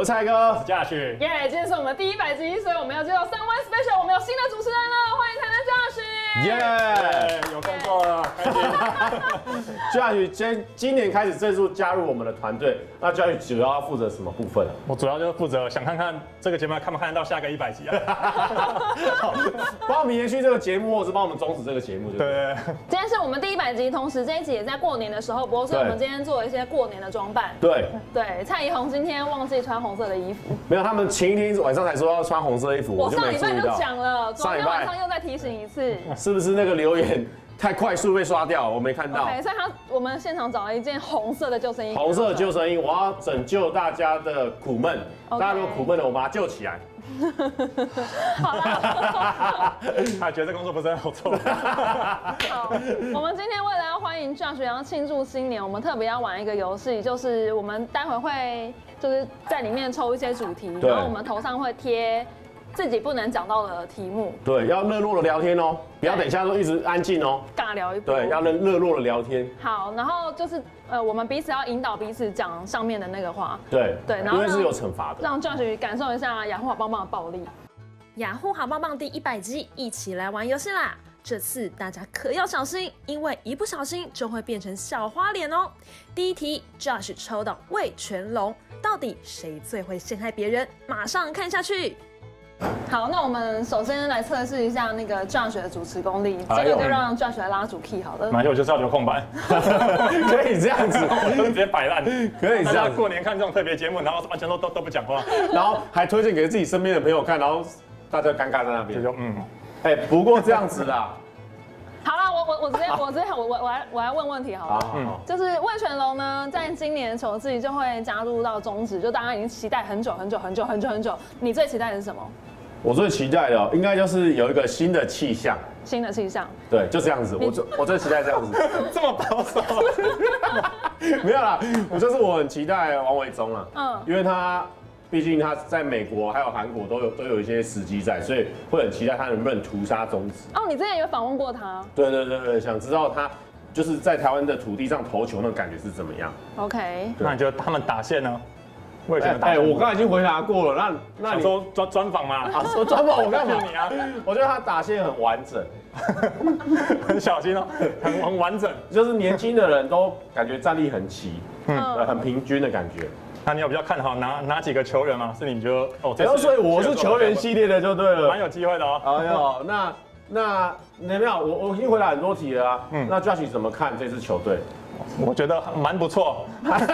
是蔡哥， 嘉许。 耶，今天是我们第100集，所以我们要介绍3万 special， 我们有新的主持人了，欢迎台南嘉许。 耶， 有工作了，开心。 嘉许今年开始正式加入我们的团队，那嘉许主要负责什么部分啊？ 我主要就是负责想看看这个节目看不看得到下个100集啊。 帮我们延续这个节目，或是帮我们终止这个节目， 对。 今天是我们第100集，同时这一集也在过年的时候播，所以我们今天做了一些过年的装扮。 对， 蔡宜弘今天忘记穿红色的衣服， 没有，他们前一天晚上才说要穿红色衣服， 我就没注意到。 上礼拜就讲了，昨天晚上又再提醒一次。 是不是那个留言太快速被刷掉？我没看到。 OK， 所以我们现场找了一件红色的救生衣。 红色的救生衣，我要拯救大家的苦闷。 Okay. 大家如果苦闷了，我把它救起来。 好啦， 他觉得这工作不是很好做。 好，我们今天为了要欢迎 Josh， 然后庆祝新年，我们特别要玩一个游戏，就是我们待会会就是在里面抽一些主题，然后我们头上会贴自己不能讲到的题目。 对，要热络的聊天哦，不要等一下都一直安静哦。 尬聊一波。 对，要热络的聊天。 好，然后就是我们彼此要引导彼此讲上面的那个话。 对， 然后因为是有惩罚的， 让 Josh 感受一下雅虎好棒棒的暴力。 雅虎好棒棒第100集，一起来玩游戏啦！这次大家可要小心，因为一不小心就会变成小花脸哦。第一题 ，Josh 抽到魏全龙，到底谁最会陷害别人？马上看下去。 好，那我们首先来测试一下那个 Josh 的主持功力，这个就让 Josh 来拉主 key 好了。 反正我就是要留空白， 可以这样子， 直接摆烂， 可以这样。 过年看这种特别节目，然后完全都不讲话， 然后还推荐给自己身边的朋友看，然后大家尴尬在那边。 就不过这样子啦。 好啦，我来问问题好了。就是魏全龙呢，在今年球季就会加入到中职，就大家已经期待很久。你最期待的是什么？ 我最期待的应该就是有一个新的气象。 新的气象。 对，就这样子。我最期待这样子。 这么保守？ 没有啦，我很期待王维忠啦。因为他毕竟他在美国还有韩国都有一些时机在，所以会很期待他能不能屠杀中职。 哦，你之前有访问过他？ 对，想知道他就是在台湾的土地上投球那种感觉是怎么样。 OK。 那你觉得他们打线呢？我刚才已经回答过了。那你说专访嘛？ 说专访我干嘛？ 你啊？ 我觉得他打线很完整， 很小心哦，很完整， 就是年轻的人都感觉战力很齐，很平均的感觉。 那你有比较看好哪几个球员吗？是你觉得哦？ 所以我是球员系列的就对了， 蛮有机会的哦。 哎呦，那没有，我已经回答很多题了啊。那 Josh 怎么看这支球队？ 我觉得蛮不错，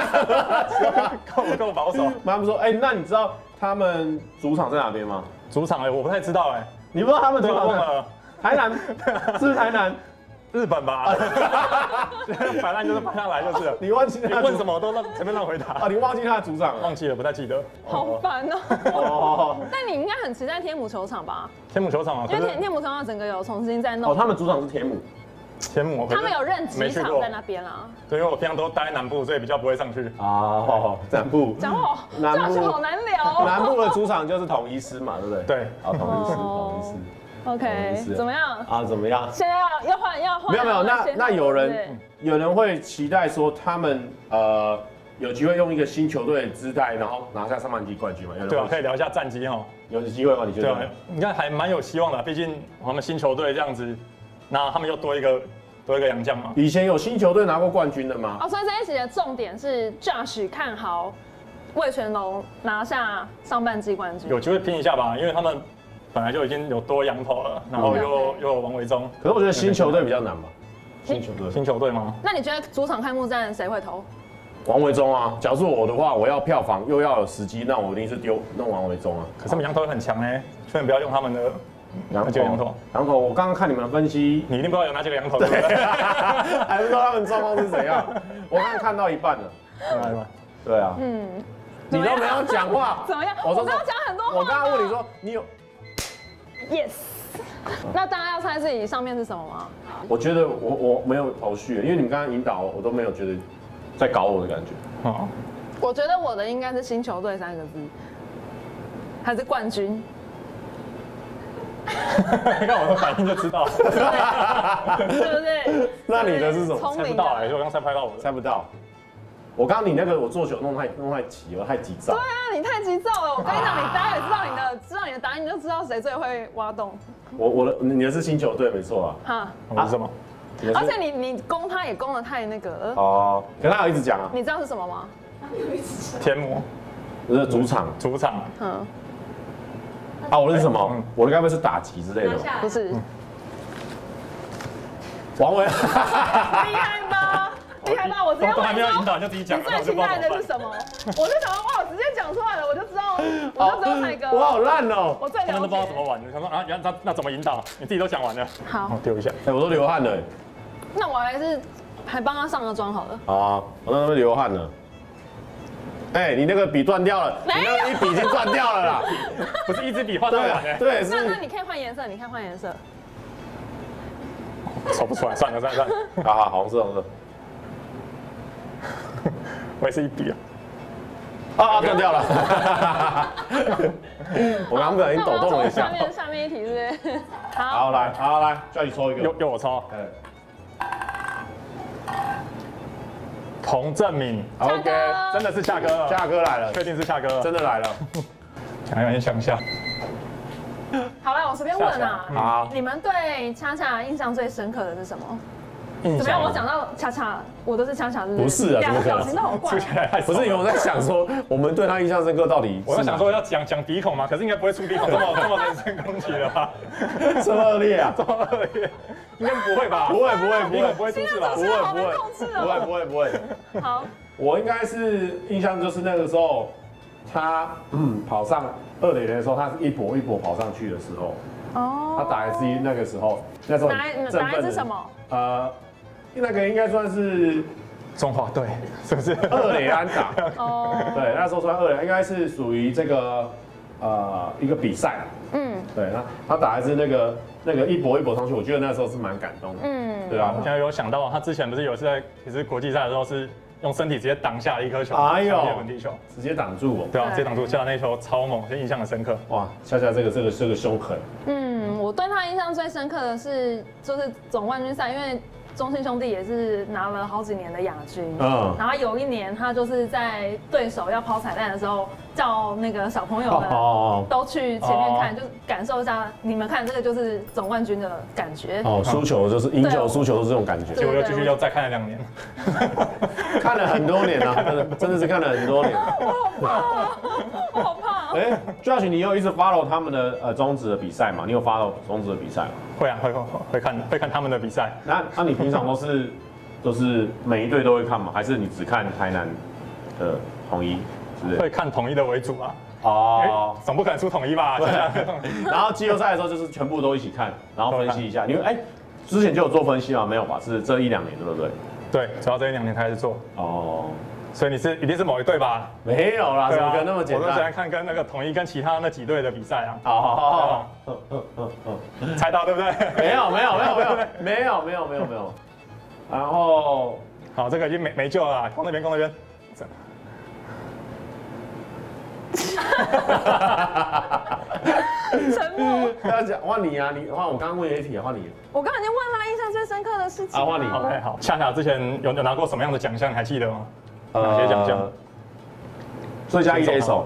够保守， 蛮不错。那你知道他们主场在哪边吗？ 主场我不太知道你不知道他们主场在台南？是不是台南？ 日本吧，摆烂就是摆上来就是了。 你忘记你问什么我都随便乱回答。 你忘记他的主场了？ 忘记了，不太记得。 好烦哦。但你应该很期待天母球场吧？ 天母球场啊， 因为天母球场整个有重新再弄。 他们主场是天母。 他们有任职场在那边啦。 对，因为我平常都待南部，所以比较不会上去。 南部。 讲我这样子好难聊。 南部的主场就是统一狮嘛，对不对？ 对。 统一狮。 OK，怎么样？ 怎么样？ 现在要换。 没有，那有人会期待说他们有机会用一个新球队的姿态，然后拿下上半季冠军嘛？ 对啊，可以聊一下战绩哦。 有机会吗？你觉得？ 对，应该还蛮有希望的，毕竟我们新球队这样子，那他们又多一个洋将嘛。 以前有新球队拿过冠军的吗？ 所以这一期的重点是 Josh 看好魏全龙拿下上半季冠军， 有机会拼一下吧，因为他们本来就已经有多洋头了，然后又有王维忠。 可是我觉得新球队比较难吧？ 新球队吗？ 那你觉得主场开幕战谁会投？ 王维忠啊！假如是我的话，我要票房又要有时机，那我一定是弄王维忠啊。 可是他们洋头很强千万不要用他们的洋头。我刚刚看你们分析， 你一定不知道有哪几个洋头，对不对？ 还不知道他们状况是怎样。我刚刚看到一半了。对啊。你都没有讲话。 怎么样？我刚刚讲很多话。 我刚刚问你说你有。 Yes。那大家要猜自己上面是什么吗？ 我觉得我没有头绪，因为你们刚刚引导我都没有觉得在搞我的感觉。 我觉得我的应该是新球队3个字，还是冠军？ 你看我的反应就知道， 对不对？ 那你的是什么？ 猜不到因为我刚才拍到我的， 猜不到。 我刚刚你那个我做球弄太急，我太急躁。 对啊，你太急躁了。我跟你讲，你大概知道你的答案，你就知道谁最会挖洞。 你的是星球队没错啊。 哈， 我是什么？ 而且你攻他也攻得太那个了。 哦，可他有一直讲啊。 你知道是什么吗？ 天魔， 我是主场。 主场。 嗯。 啊，我的是什么？我的该不会是打击之类的？ 不是。 王维。 厉害吧？厉害吧？我直接都还没有引导就自己讲。 你最期待的是什么？我就想说，哇，我直接讲出来了，我就知道哪个。 我好烂哦！ 我最了解。 他们都不知道怎么玩，想说啊，那怎么引导？你自己都讲完了。 好， 丢一下。 哎，我都流汗了。 那我还帮他上个妆好了。 好啊，我那边流汗了。哎，你那个笔断掉了，你那一笔已经断掉了啦， 不是一支笔画到完的。 对， 那你可以换颜色，你看换颜色。 抽不出来，算了。 好，红色。 我也是一笔啊，断掉了。我刚刚已经抖动了一下。 下面一题是不是？ 好，来，叫你抽一个。 又我抽。彭正明 ，OK， 真的是夏哥了， 夏哥来了， 确定是夏哥， 真的来了。 想一下。 好了，我随便问啊。 好。 你们对恰恰印象最深刻的是什么？ 怎么样？我讲到恰恰，我都是恰恰， 不是啊， 两个表情都好怪。 不是，我在想说，我们对他印象深刻到底？ 我在想说要讲鼻孔嘛，可是应该不会出鼻孔这么人身攻击了吧？ 这么恶劣啊！ 这么恶劣，应该不会吧？ 不会出事吧？ 不会。 好， 我应该是印象就是那个时候，他跑上2垒的时候，他是一跛一跛跑上去的时候，他打一支那个时候，那时候打一支什么？ 那个应该算是中华队，是不是 2垒安打？ 哦， 对，那时候算2垒，应该是属于这个一个比赛。对，他打一支那个一跛一跛上去，我觉得那时候是蛮感动的。对啊， 我现在有想到，他之前不是有一次在其实国际赛的时候是用身体直接挡下了一颗球， 哎呦， 本地球， 直接挡住我。 对啊，直接挡住，下那球超猛，印象很深刻。 哇，恰恰这个凶狠。 我对他印象最深刻的是就是总冠军赛，因为中信兄弟也是拿了好几年的亚军，然后有一年他就是在对手要抛彩弹的时候，叫那个小朋友们都去前面看，就感受一下，你们看这个就是总冠军的感觉。 输球就是赢球，输球都是这种感觉。 结果又继续又再看了2年， 看了很多年啊，真的是看了很多年。 我好怕。 Josh， 你有一直 follow 他们的中职的比赛吗？你有 follow 中职的比赛吗？ 会啊，会看他们的比赛。 那你平常都是每一队都会看吗？还是你只看台南的统一？ 会看统一的为主啊。 哦， 总不可能输统一吧？ 然后季后赛的时候就是全部都一起看，然后分析一下。你之前就有做分析吗？没有吧？是这1-2年，对不对？ 对，主要这1-2年开始做。 哦。 所以你一定是某一队吧？ 没有啦，怎么可能那么简单？ 我都喜欢看跟那个统一跟其他那几队的比赛啊。猜到对不对？ 没有。然后， 好，这个已经没救了，攻那边。 沉默。 要讲换你啊，换我刚刚问的一题，换你。 我刚刚已经问了印象最深刻的事情。 换你。 OK， 好。恰恰之前有拿过什么样的奖项？你还记得吗？哪些奖项？ 最佳一垒手。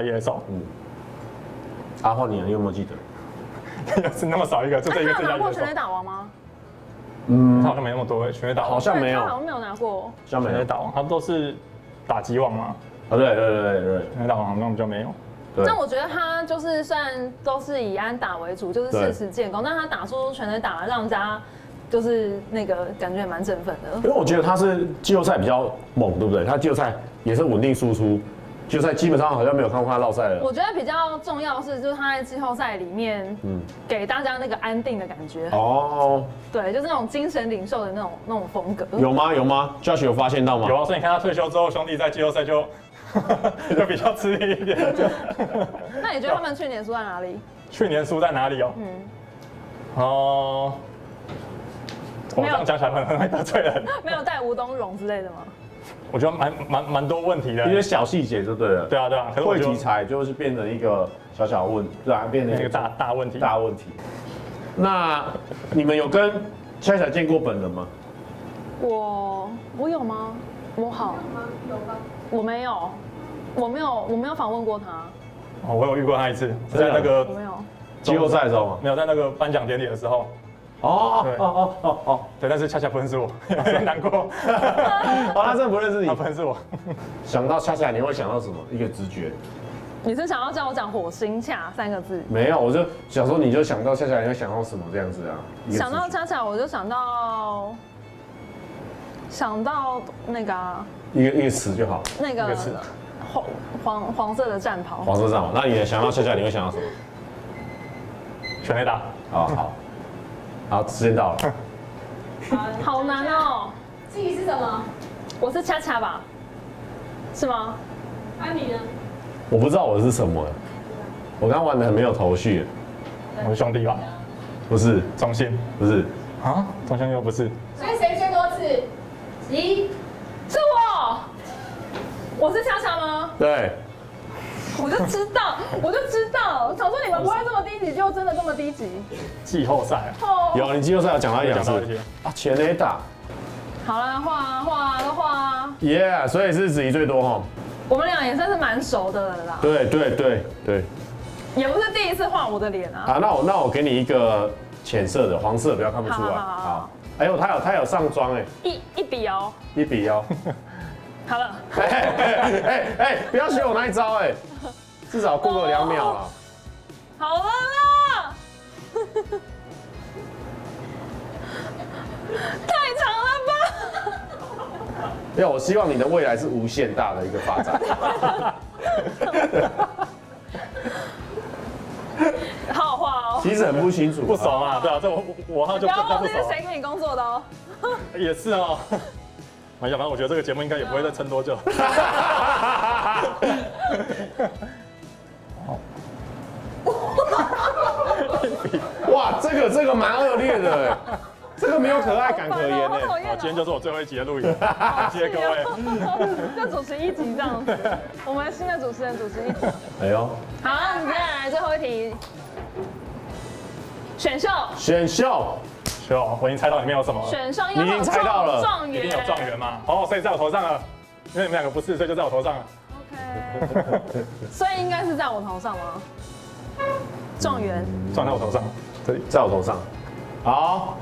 换你，你有没有记得？ 是那么少一个，就这一个最佳一垒手。 他拿过全垒打王吗？ 他好像没那么多全垒打王， 好像没有， 他好像没有拿过。 全垒打王，他都是打击王嘛。 对， 全垒打王好像比较没有。 但我觉得他就是虽然都是以安打为主，就是40时建功，但他打出全垒打，让人家就是那个感觉蛮振奋的。 因为我觉得他是季后赛比较猛，对不对？他季后赛也是稳定输出，季后赛基本上好像没有看过他落赛了。 我觉得比较重要的是，就是他在季后赛里面，给大家那个安定的感觉。对，就是那种精神领袖的那种风格。 有吗 ？Josh 有发现到吗？ 有啊，所以你看他退休之后，兄弟在季后赛就比较吃力一点。 那你觉得他们去年输在哪里？ 去年输在哪里哦？我这样讲起来很会得罪人。 没有带吴东荣之类的吗？ 我觉得蛮多问题的， 一些小细节就对了。 对啊。 会题材就是变成一个小问，对啊，变成一个大问题。 那你们有跟恰恰见过本人吗？ 我有吗？ 我好，我没有访问过他。 哦，我有遇过他一次，在那个我没有季后赛的时候吗？ 没有，在那个颁奖典礼的时候。对，但是恰恰不认识我，有点难过。 他真的不认识你， 他不认识我。 想到恰恰，你会想到什么？一个直觉。 你是想要叫我讲火星恰3个字？ 没有，我就想说，你就想到恰恰，你会想到什么这样子啊？ 想到恰恰，我就想到那个一个词就好。 那个黄色的战袍。 黄色战袍，那你想到恰恰，你会想到什么？ 全垒打。 好，时间到了。 好难哦。 自己是什么？ 我是恰恰吧？是吗？ 你呢？ 我不知道我是什么，我刚玩的很没有头绪。 我是兄弟吧？ 不是， 中信不是啊，中信又不是。 所以谁最多次？ 是我是恰恰吗？ 对。 我就知道，我想说你们不会这么低级，就真的这么低级。 季后赛有，你季后赛有讲到一两次啊，全垒打。 好了，画啊。 Yeah， 所以是子怡最多哈。 我们俩也算是蛮熟的了啦。 对。 也不是第一次画我的脸啊。 好，那我给你一个浅色的，黄色不要看不出来。好。哎呦，他有上妆哎。 一笔哦。 一笔哦。 好了。 不要学我那一招哎，至少过个2秒了。 好了啦。太长了吧。 对，我希望你的未来是无限大的一个发展。 好好画哦。 其实很不清楚， 不熟嘛，对啊，这我就不熟。 不要忘记是谁给你工作的哦。 也是哦。反正我觉得这个节目应该也不会再撑多久。 哇，这个蛮恶劣的哎。这个没有可爱感可言呢。 好，今天就是我最后一集的录影，谢谢各位。 就主持1集这样子，我们新的主持人主持1集。 哎呦， 好，你接下来最后一题，选秀。 我已经猜到里面有什么了。 选秀你已经猜到了， 状元一定有状元嘛？哦，所以在我头上了，因为你们2个不是，所以就在我头上了。 OK， 所以应该是在我头上吗？状元撞在我头上， 对，在我头上。好。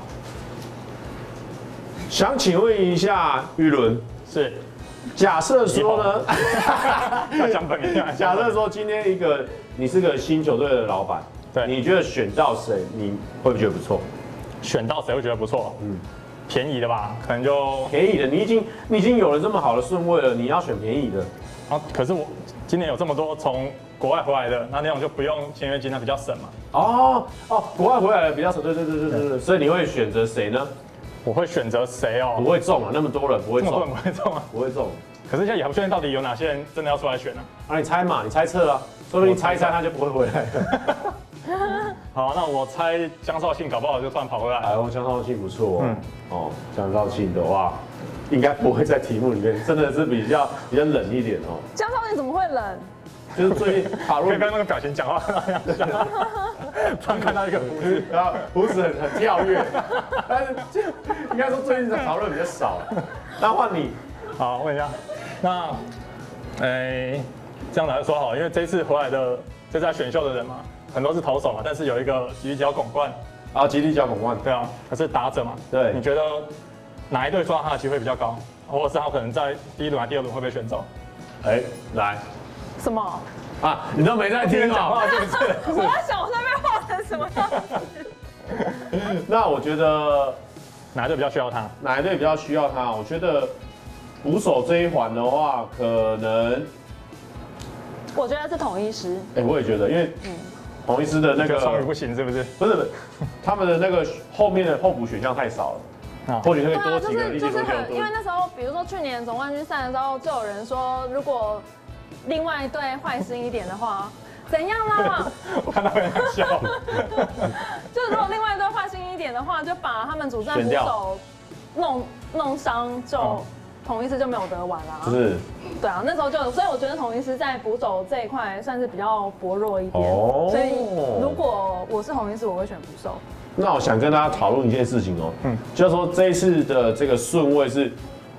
想请问一下玉伦， 是， 假设说呢， 要讲本名。 假设说今天你是个新球队的老板， 对， 你觉得选到谁你会不会觉得不错？ 选到谁会觉得不错？便宜的吧，可能就便宜的，你已经有了这么好的顺位了，你要选便宜的。 啊，可是我今年有这么多从国外回来的，那种就不用签约金，那比较省嘛。 国外回来的比较省，对，所以你会选择谁呢？ 我会选择谁哦？ 不会中啊，那么多人不会中， 不会中啊， 不会中。 可是现在也不确定到底有哪些人真的要出来选呢？ 啊，你猜嘛，你猜测啊，说不定猜一猜他就不会回来。 好，那我猜江少庆搞不好就突然跑回来。 哎呦，江少庆不错哦。江少庆的话，应该不会在题目里面，真的是比较冷一点哦。 江少庆怎么会冷？ 就是最近讨论刚刚那个表情讲话那样，突然看到一个胡子， 然后胡子很跳跃，但是应该说最近的讨论比较少。那换你， 好，问一下，那，这样来说好，因为这次回来的这次在选秀的人嘛，很多是投手嘛，但是有一个吉利角拱冠， 啊，吉利角拱冠， 对啊，他是打者嘛， 对， 你觉得哪一队抓他的机会比较高，或者是他可能在第1轮还第2轮会被选走？ 来。 什么？ 啊，你都没在听讲话，是不是？ 我在想我在被画成什么样子。 那我觉得哪一队比较需要他？ 哪一队比较需要他？我觉得捕手这一环的话，可能我觉得是统一师。 我也觉得，因为统一师的那个双鱼不行，是不是？ 不是，他们的那个后面的候补选项太少了。或许可以多几个， 就是很，因为那时候，比如说去年总冠军赛的时候，就有人说，如果另外一队坏心一点的话，怎样啦？ 我看到有人笑。 就如果另外一队坏心一点的话，就把他们主战捕手弄伤，就统一师就没有得玩啦。 是。 对啊，那时候就，所以我觉得统一师在捕手这一块算是比较薄弱一点。所以如果我是统一师，我会选捕手。 那我想跟大家讨论一件事情哦，就是说这一次的这个顺位是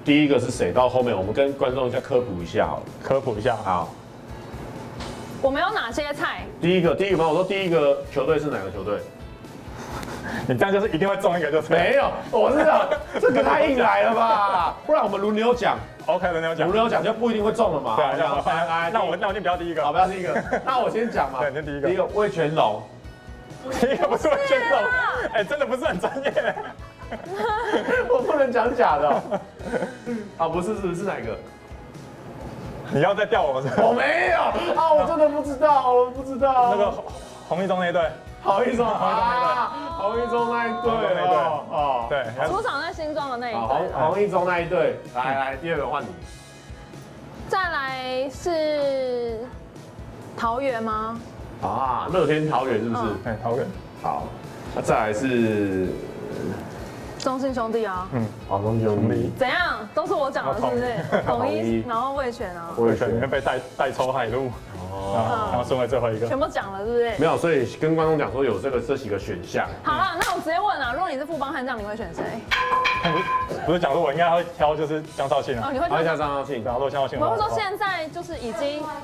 第一个是谁？到后面我们跟观众科普一下好了。 科普一下。 好。 我们有哪些菜？ 第一个嘛，我说第一个球队是哪个球队？ 你这样就是一定会中一个，就是没有，我知道这个太硬来了吧？不然我们轮流讲。 OK， 轮流讲就不一定会中了嘛。 对啊，那我先不要第一个。 好，不要第一个。那我先讲嘛。 对，先第一个。 第一个魏全龙。 第一个不是魏全龙，哎，真的不是很专业。 我不能讲假的。啊，不是哪个？ 你要再调我是？ 我没有啊，我真的不知道，我不知道。 那个洪一中那一队。 洪一中那一队哦， 对， 主场在新庄的那一队。 洪一中那一队，来，第二个换你。 再来是桃园吗？ 啊，乐天桃园是不是？ 哎，桃园。 好，那再来是中信兄弟啊。 好，中信兄弟。 怎样？都是我讲的，是不是？统一，然后味全啊。 味全里面被代抽海陆。然后顺位最后一个， 全部讲了，是不是？ 没有，所以跟观众讲说有这几个选项。 好了，那我直接问啊，如果你是富邦悍将，你会选谁？ 不是讲说我应该会挑就是江少庆啊。 哦，你会挑江少庆， 然后江少庆。 我是说现在就是已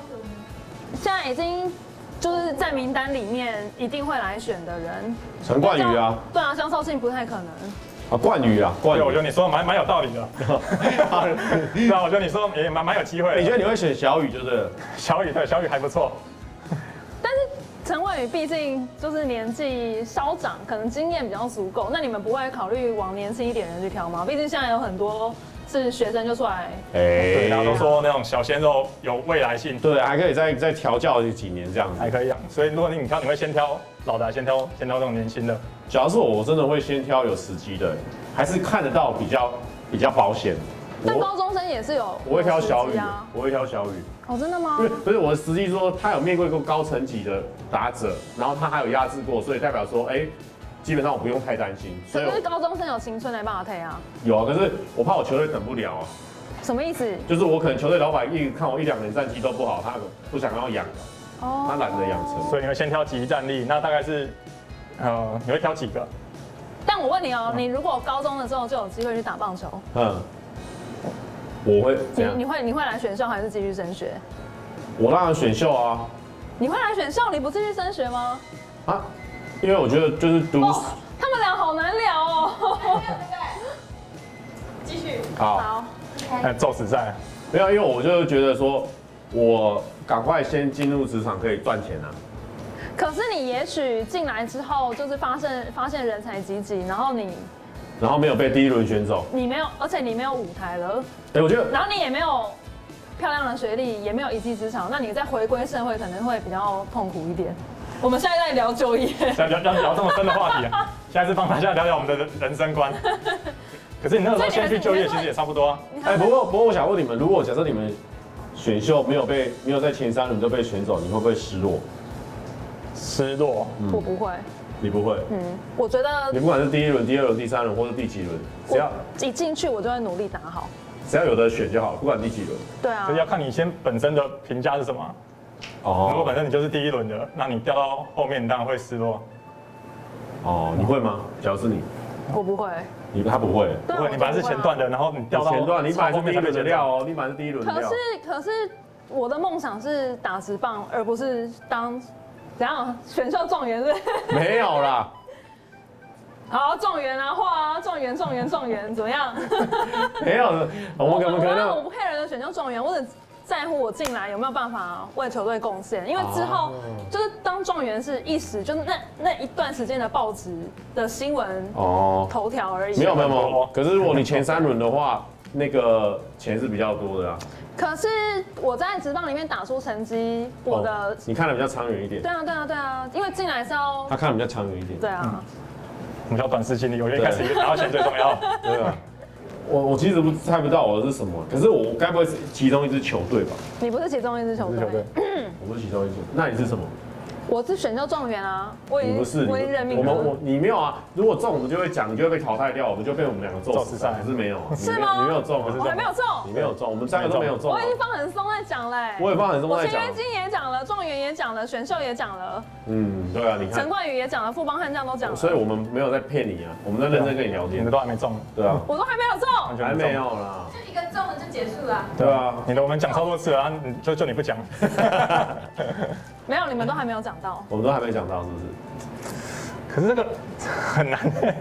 经就是在名单里面一定会来选的人。 陈冠宇啊。 对啊，江少庆不太可能。 啊，冠宇啊，冠宇， 我觉得你说蛮有道理的。对啊，我觉得你说也蛮有机会。 你觉得你会选小宇就是？ 小宇对，小宇还不错。 但是陈伟宇毕竟就是年纪稍长，可能经验比较足够。那你们不会考虑往年轻一点的人去挑吗？毕竟现在有很多是学生就出来。 对，大家都说那种小鲜肉有未来性。 对，还可以再调教几年这样子。 还可以养。所以如果你挑，你会先挑老的，先挑这种年轻的。 假如是我真的会先挑有时机的，还是看得到比较保险。 但高中生也是有， 我会挑小宇啊，我会挑小宇。 哦，真的吗？ 因为不是我的实际说，他有面对过高层级的打者，然后他还有压制过，所以代表说，基本上我不用太担心。 可是高中生有青春来帮我退啊。 有啊，可是我怕我球队等不了啊。 什么意思？ 就是我可能球队老板看我1-2年战绩都不好，他不想要养，他懒得养成。 所以你会先挑即战力，那大概是，你会挑几个？ 但我问你哦，你如果高中的时候就有机会去打棒球， 我会怎样？ 你会来选秀还是继续升学？ 我当然选秀啊。 你会来选秀？你不继续升学吗？ 啊，因为我觉得就是读。 他们俩好难聊哦。 继续。 好。 宙死赛。 没有，因为我就觉得说，我赶快先进入职场可以赚钱啊。 可是你也许进来之后，就是发现人才济济，然后没有被第一轮选走， 你没有，而且你没有舞台了， 我觉得， 然后你也没有漂亮的学历，也没有一技之长，那你再回归社会可能会比较痛苦一点。我们现在在聊就业， 聊这么深的话题啊，现在是帮大家聊聊我们的人生观。可是你那个时候先去就业，其实也差不多啊。 不过我想问你们，如果假设你们选秀没有在前3轮就被选走，你会不会失落？ 失落？ 我不会。 你不会？ 我觉得你不管是第1轮、第2轮、第3轮，或是第几轮，只要一进去我就会努力打好， 只要有得选就好，不管第几轮。 对啊， 所以要看你先本身的评价是什么。如果本身你就是第1轮的，那你掉到后面，你当然会失落。 你会吗？假如是你， 我不会。 他不会。 不会，你本来是前段的，然后你掉到前段，你本来是第1轮的料哦，你本来是第1轮的料。 可是我的梦想是打职棒，而不是当怎样选秀状元是？ 没有啦。 好，状元啊，画啊，状元，怎么样？ 没有，我不 care 的选秀状元，我只在乎我进来有没有办法为球队贡献，因为之后就是当状元是一时，就是那一段时间的报纸的新闻头条而已。 没有。可是如果你前3轮的话，那个钱是比较多的啊。 可是我在职棒里面打出成绩，我的你看的比较长远一点。 对啊，因为进来是要他看的比较长远一点。 对啊， 我们叫短视经历，我觉得一开始拿到钱最重要。 对啊。我其实猜不到我的是什么，可是我该不会是其中一支球队吧？ 你不是其中一支球队？ 我不是其中一支，那你是什么？ 我是选秀状元啊，我已经任命了。 你没有啊？如果中我们就会讲，你就会被淘汰掉，我们就被我们两个揍死赛，可是没有， 是吗？ 你没有中， 我还没有中， 你没有中，我们3个都没有中。 我已经放很松在讲嘞， 我也放很松在讲。 我签约金也讲了，状元也讲了，选秀也讲了。 对啊，你看。 陈冠宇也讲了，富邦悍将都讲了。 所以我们没有在骗你啊，我们在认真跟你聊天。 你们都还没中， 对啊。 我都还没有中， 还没有啦。 就一个中了就结束了。 对啊， 我们讲超多次了，就你不讲。 没有，你们都还没有讲到。 我们都还没讲到，是不是？ 可是这个很难哎。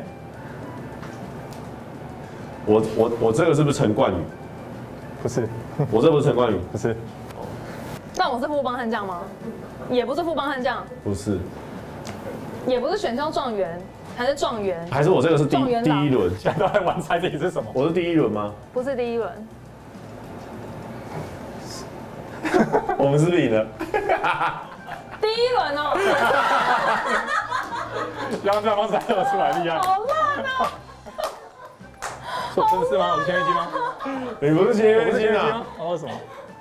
我这个是不是陈冠宇？ 不是， 我这不是陈冠宇， 不是。 那我是富邦悍将吗？也不是富邦悍将。 不是。 也不是选秀状元，还是状元？ 还是我这个是第一轮？ 现在都在玩猜自己是什么？ 我是第一轮吗？ 不是第一轮。 我们是不是赢了？ 第一轮哦。 让对方猜得出来，厉害。 好烂哦！ 真的是吗？我是签约金吗？ 你不是签约金啊？ 哦，什么？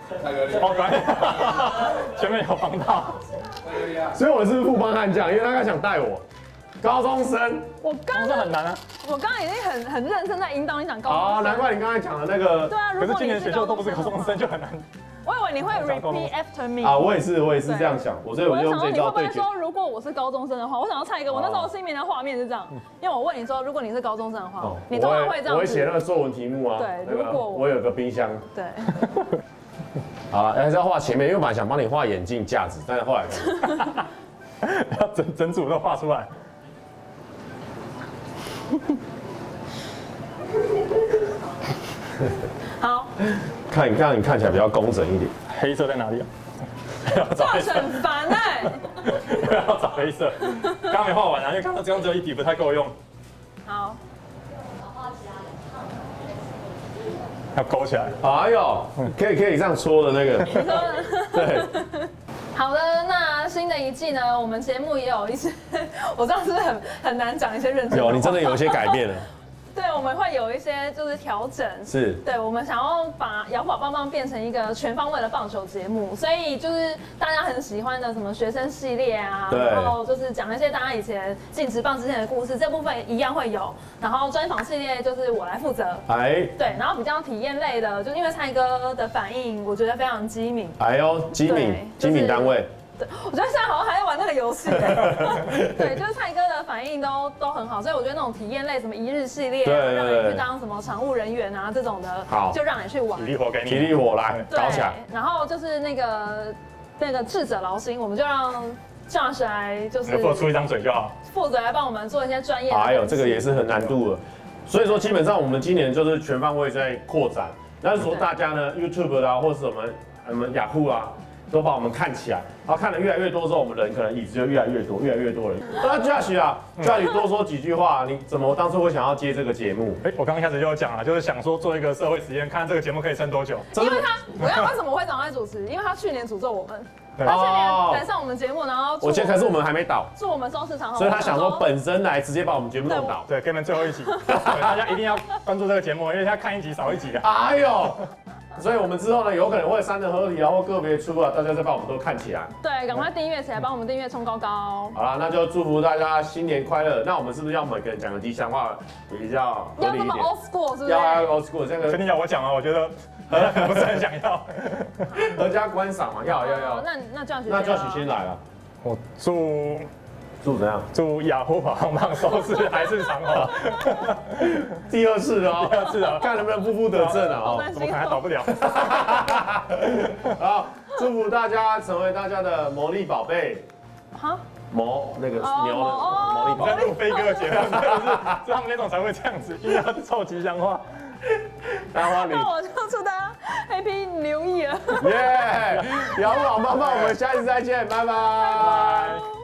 前面有帮到。 所以我是富邦悍将，因为他想带我。高中生， 我刚刚很难啊！ 我刚刚已经很认真在引导你讲高中生。 哦，难怪你刚才讲的那个。 对啊， 可是今年选秀都不是高中生，就很难。 我以为你会 repeat after me 啊，我也是这样想，所以我就用这招对决。 说如果我是高中生的话，我想要猜一个，我那时候心里面的画面是这样，因为我问你说，如果你是高中生的话，你通常会这样子。 我会写那个作文题目啊。 对，如果我有个冰箱。 对。 好了，还是要画前面，因为我本来想帮你画眼镜架子，但是后来要整组都画出来。 好， 让你看起来比较工整一点。 黑色在哪里啊？ 这很烦哎！ 要找黑色，刚刚没画完啊，因为刚刚这样只有一笔不太够用。 好， 要勾起来。 哎呦，可以这样戳的那个。对。 好的，那新的一季呢，我们节目也有一些，我知道是不是很难讲一些认真的话。 有，你真的有一些改变了。 对，我们会有一些就是调整， 是对，我们想要把摇宝棒棒变成一个全方位的棒球节目，所以就是大家很喜欢的什么学生系列啊，然后就是讲一些大家以前进职棒之前的故事，这部分一样会有，然后专访系列就是我来负责，对，然后比较体验类的，就因为蔡哥的反应，我觉得非常机敏， 机敏单位。 我觉得现在好像还在玩那个游戏，对，就是蔡哥的反应都很好，所以我觉得那种体验类，什么一日系列啊，让你去当什么常务人员啊这种的，就让你去玩。 体力活给你， 体力活来搞起来。 然后就是那个智者劳心，我们就让 Josh 来就是负责出一张嘴就好， 负责来帮我们做一些专业的。 哎呦，这个也是很难度的，所以说基本上我们今年就是全方位在扩展，但是说大家呢 YouTube 啊，或是我们雅虎啊。都把我们看起来，然后看的越来越多之后，我们人可能椅子就越来越多人。那 Josh 啊 ，Josh 多说几句话，你怎么当初会想要接这个节目？ 我刚一开始就有讲了，就是想说做一个社会实验，看这个节目可以撑多久。 因为我要为什么会找他主持？因为他去年诅咒我们，他去年来上我们节目，然后可是我们还没倒， 祝我们收视长虹， 所以他想说本身来直接把我们节目弄倒。 对，给你们最后一集，大家一定要关注这个节目，因为他看一集少一集的。 哎呦！所以我们之后呢，有可能会三人合体啊，或个别出啊，大家再把我们都看起来。 对，赶快订阅起来，帮我们订阅冲高高。 好啦，那就祝福大家新年快乐。那我们是不是要每个人讲个吉祥话，比较合理一点？ 要那么 old school 是不是？ 要 old school， 这个。 肯定要我讲啊，我觉得不是很想要。 合家观赏嘛，要。 那这样那就先来了。 我祝怎样？ 祝雅虎宝棒棒收视还是长虹。 第二次哦，看能不能负负得正啊！ 怎么可能还倒不了？ 好，祝福大家成为大家的魔力宝贝。那个牛的魔力宝贝。 在录飞哥的节目，是他们那种才会这样子，硬要凑吉祥话。 那我就祝大家 Happy New Year！ 耶！摇宝棒棒，我们下次再见，拜拜。